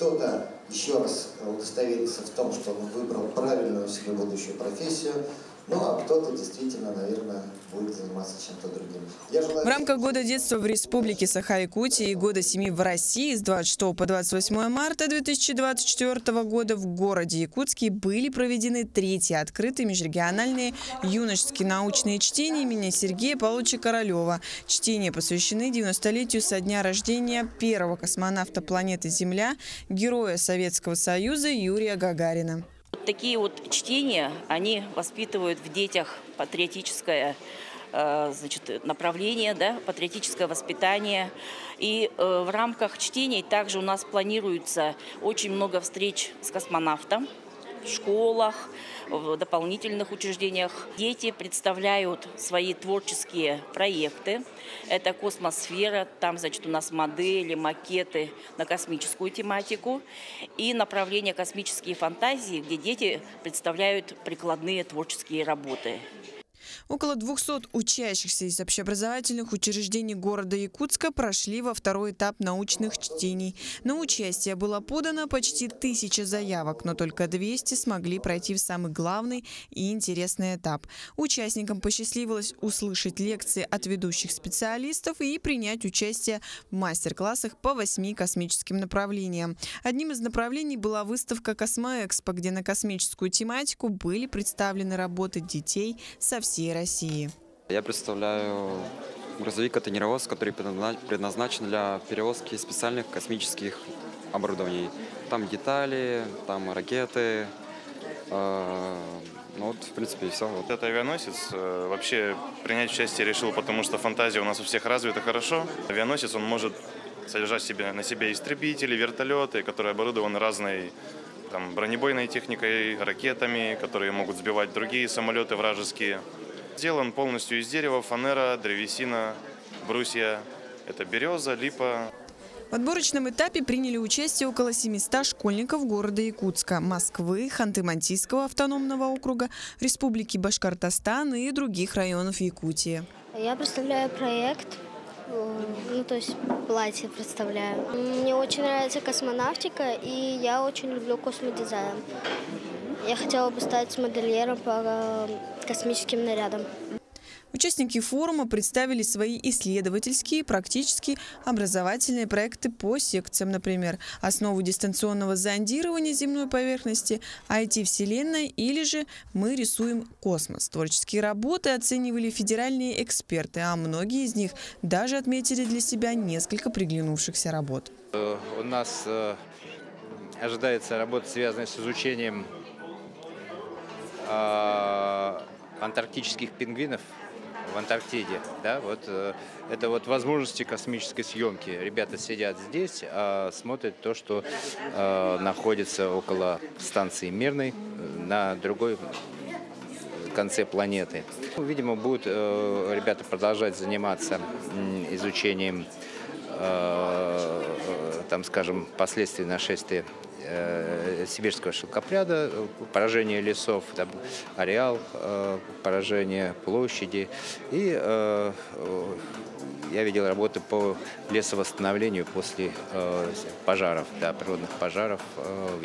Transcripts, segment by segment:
кто-то еще раз удостоверится в том, что он выбрал правильную себе будущую профессию, ну а кто-то действительно, наверное, будет заниматься чем-то другим. В рамках Года детства в Республике Саха-Якутия и Года семьи в России с 26 по 28 марта 2024 года в городе Якутске были проведены третьи открытые межрегиональные юношеские научные чтения имени Сергея Павловича Королева. Чтения посвящены 90-летию со дня рождения первого космонавта планеты Земля, героя Советского Союза Юрия Гагарина. Такие вот чтения, они воспитывают в детях патриотическое направление, да, патриотическое воспитание. И в рамках чтений также у нас планируется очень много встреч с космонавтом в школах, в дополнительных учреждениях. Дети представляют свои творческие проекты. Это космосфера, там, значит, у нас модели, макеты на космическую тематику. И направление космические фантазии, где дети представляют прикладные творческие работы. Около 200 учащихся из общеобразовательных учреждений города Якутска прошли во второй этап научных чтений. На участие было подано почти 1000 заявок, но только 200 смогли пройти в самый главный и интересный этап. Участникам посчастливилось услышать лекции от ведущих специалистов и принять участие в мастер-классах по 8 космическим направлениям. Одним из направлений была выставка «Космоэкспо», где на космическую тематику были представлены работы детей со всей России. Я представляю грузовик-контейнеровоз, который предназначен для перевозки специальных космических оборудований. Там детали, там ракеты. Ну вот, в принципе, и все. Это авианосец. Вообще принять участие решил, потому что фантазия у нас у всех развита хорошо. Авианосец, он может содержать на себе истребители, вертолеты, которые оборудованы разной бронебойной техникой, ракетами, которые могут сбивать другие самолеты вражеские. Сделан полностью из дерева, фанера, древесина, брусья. Это береза, липа. В отборочном этапе приняли участие около 700 школьников города Якутска, Москвы, Ханты-Мансийского автономного округа, Республики Башкортостан и других районов Якутии. Я представляю проект, то есть платье представляю. Мне очень нравится космонавтика, и я очень люблю космодизайн. Я хотела бы стать модельером по космическим нарядам. Участники форума представили свои исследовательские, практические, образовательные проекты по секциям, например, основу дистанционного зондирования земной поверхности, IT-вселенная или же «Мы рисуем космос». Творческие работы оценивали федеральные эксперты, а многие из них даже отметили для себя несколько приглянувшихся работ. У нас ожидается работа, связанная с изучением антарктических пингвинов в Антарктиде. Да, это возможности космической съемки. Ребята сидят здесь, смотрят то, что находится около станции Мирной на другой конце планеты. Видимо, будут ребята продолжать заниматься изучением, скажем, последствий нашествия сибирского шелкопряда, поражение лесов, ареал, поражение площади. И я видел работы по лесовосстановлению после пожаров, природных пожаров в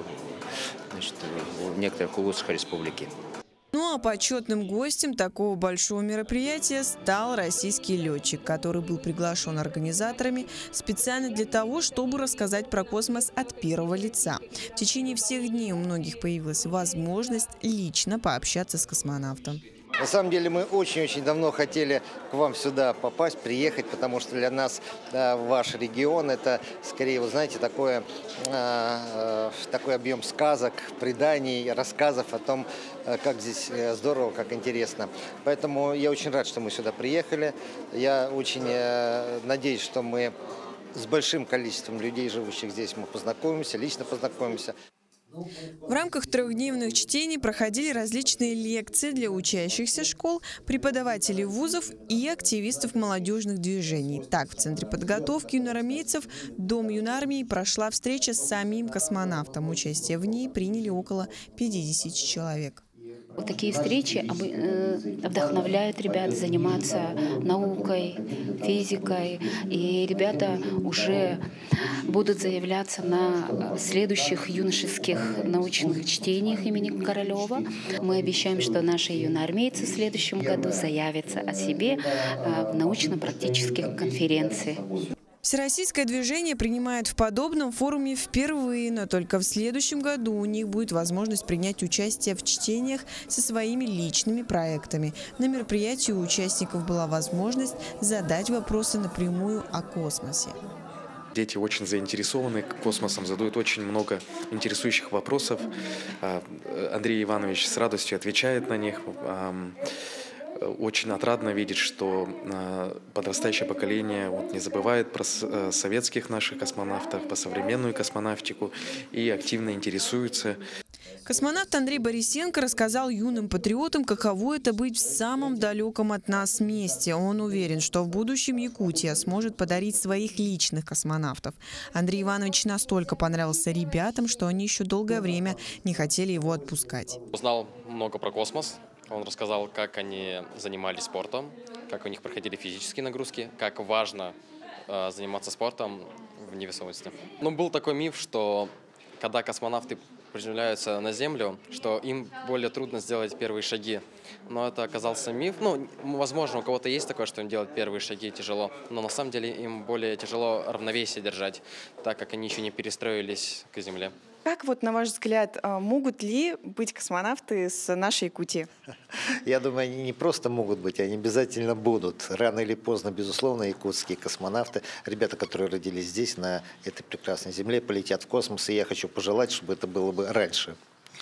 некоторых улусах республики. Ну а почетным гостем такого большого мероприятия стал российский летчик, который был приглашен организаторами специально для того, чтобы рассказать про космос от первого лица. В течение всех дней у многих появилась возможность лично пообщаться с космонавтом. На самом деле мы очень-очень давно хотели к вам сюда попасть, приехать, потому что для нас ваш регион – это скорее, вы знаете, такой объем сказок, преданий, рассказов о том, как здесь здорово, как интересно. Поэтому я очень рад, что мы сюда приехали. Я очень надеюсь, что мы с большим количеством людей, живущих здесь, мы познакомимся, лично познакомимся. В рамках трехдневных чтений проходили различные лекции для учащихся школ, преподавателей вузов и активистов молодежных движений. Так, в Центре подготовки юноармейцев Дом юнармии прошла встреча с самим космонавтом. Участие в ней приняли около 50 человек. Вот такие встречи вдохновляют ребят заниматься наукой, физикой. И ребята уже будут заявляться на следующих юношеских научных чтениях имени Королева. Мы обещаем, что наши юноармейцы в следующем году заявятся о себе в научно-практических конференциях. Всероссийское движение принимает в подобном форуме впервые, но только в следующем году у них будет возможность принять участие в чтениях со своими личными проектами. На мероприятии у участников была возможность задать вопросы напрямую о космосе. Дети очень заинтересованы космосом, задают очень много интересующих вопросов. Андрей Иванович с радостью отвечает на них. Очень отрадно видеть, что подрастающее поколение не забывает про советских наших космонавтов, про современную космонавтику и активно интересуется. Космонавт Андрей Борисенко рассказал юным патриотам, каково это быть в самом далеком от нас месте. Он уверен, что в будущем Якутия сможет подарить своих личных космонавтов. Андрей Иванович настолько понравился ребятам, что они еще долгое время не хотели его отпускать. Узнал много про космос. Он рассказал, как они занимались спортом, как у них проходили физические нагрузки, как важно заниматься спортом в невесомости. Но был такой миф, что когда космонавты приземляются на Землю, что им более трудно сделать первые шаги. Но это оказался миф. Возможно, у кого-то есть такое, что им делать первые шаги тяжело, но на самом деле им более тяжело равновесие держать, так как они еще не перестроились к Земле. Как, на ваш взгляд, могут ли быть космонавты с нашей Якутии? Я думаю, они не просто могут быть, они обязательно будут. Рано или поздно, безусловно, якутские космонавты, ребята, которые родились здесь, на этой прекрасной земле, полетят в космос. И я хочу пожелать, чтобы это было бы раньше.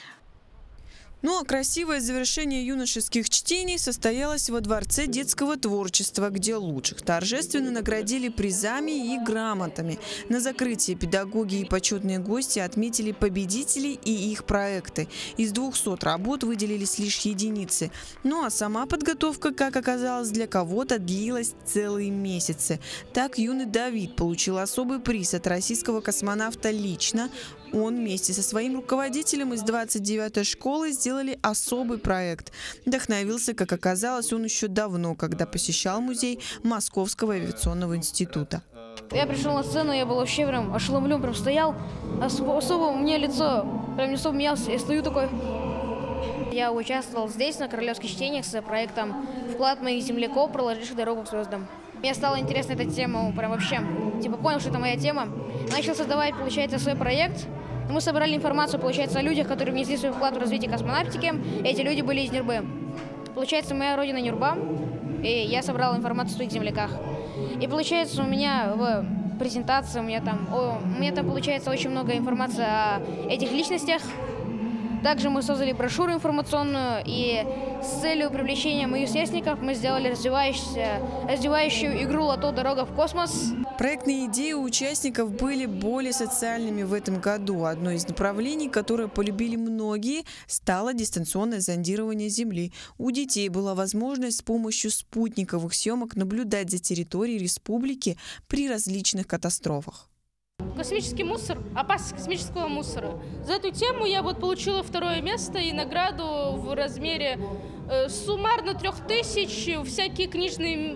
Ну а красивое завершение юношеских чтений состоялось во Дворце детского творчества, где лучших торжественно наградили призами и грамотами. На закрытии педагоги и почетные гости отметили победителей и их проекты. Из 200 работ выделились лишь единицы. Ну а сама подготовка, как оказалось, для кого-то длилась целые месяцы. Так юный Давид получил особый приз от российского космонавта лично. Он вместе со своим руководителем из 29-й школы сделали особый проект. Вдохновился, как оказалось, он еще давно, когда посещал музей Московского авиационного института. Я пришел на сцену, я был вообще прям ошеломлен, прям стоял, особо у меня лицо, прям не особо менялся, я стою такой. Я участвовал здесь, на королевских чтениях, с проектом «Вклад моих земляков, проложивших дорогу к звездам». Мне стала интересна эта тема, прям вообще, понял, что это моя тема. Начал создавать, получается, свой проект. Мы собрали информацию, получается, о людях, которые внесли свой вклад в развитие космонавтики. Эти люди были из Нюрбы. Получается, моя родина Нюрба, и я собрал информацию о своих земляках. И получается, у меня в презентации, у меня там получается очень много информации о этих личностях. Также мы создали брошюру информационную, и с целью привлечения моих сверстников мы сделали развивающую игру «Лото. Дорога в космос». Проектные идеи у участников были более социальными в этом году. Одно из направлений, которое полюбили многие, стало дистанционное зондирование Земли. У детей была возможность с помощью спутниковых съемок наблюдать за территорией республики при различных катастрофах. Космический мусор, опасность космического мусора. За эту тему я получила 2-е место и награду в размере суммарно 3000, всякие книжные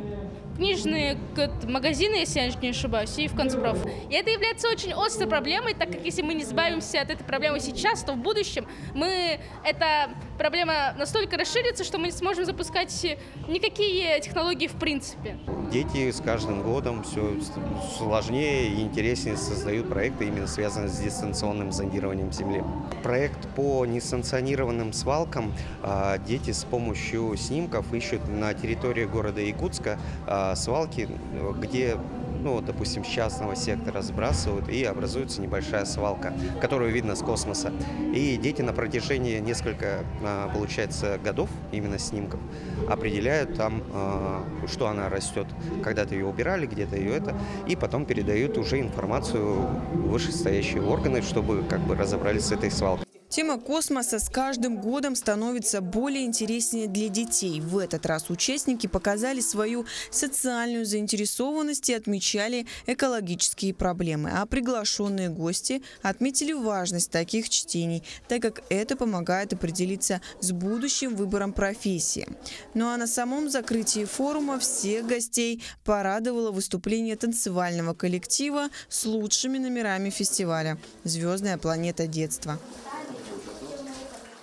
магазины, если я не ошибаюсь, и в Конспроф. И это является очень острой проблемой, так как если мы не избавимся от этой проблемы сейчас, то в будущем эта проблема настолько расширится, что мы не сможем запускать никакие технологии в принципе. Дети с каждым годом все сложнее и интереснее создают проекты, именно связанные с дистанционным зондированием Земли. Проект по несанкционированным свалкам. Дети с помощью снимков ищут на территории города Якутска свалки, где, допустим, с частного сектора сбрасывают, и образуется небольшая свалка, которую видно с космоса. И дети на протяжении нескольких, получается, годов, именно снимков, определяют там, что она растет. Когда-то ее убирали, где-то ее и потом передают уже информацию в вышестоящие органы, чтобы разобрались с этой свалкой. Тема космоса с каждым годом становится более интереснее для детей. В этот раз участники показали свою социальную заинтересованность и отмечали экологические проблемы. А приглашенные гости отметили важность таких чтений, так как это помогает определиться с будущим выбором профессии. Ну а на самом закрытии форума всех гостей порадовало выступление танцевального коллектива с лучшими номерами фестиваля «Звездная планета детства».